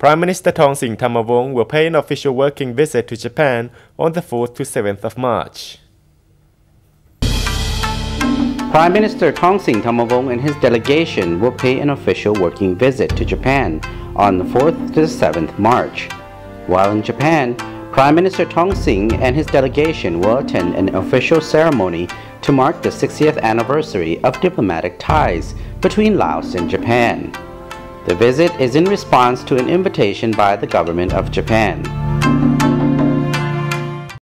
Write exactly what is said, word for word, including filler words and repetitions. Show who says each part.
Speaker 1: Prime Minister Thongsing Thammavong will pay an official working visit to Japan on the fourth to seventh of March.
Speaker 2: Prime Minister Thongsing Thammavong and his delegation will pay an official working visit to Japan on the fourth to the seventh of March. While in Japan, Prime Minister Thongsing and his delegation will attend an official ceremony to mark the sixtieth anniversary of diplomatic ties between Laos and Japan. The visit is in response to an invitation by the government of Japan.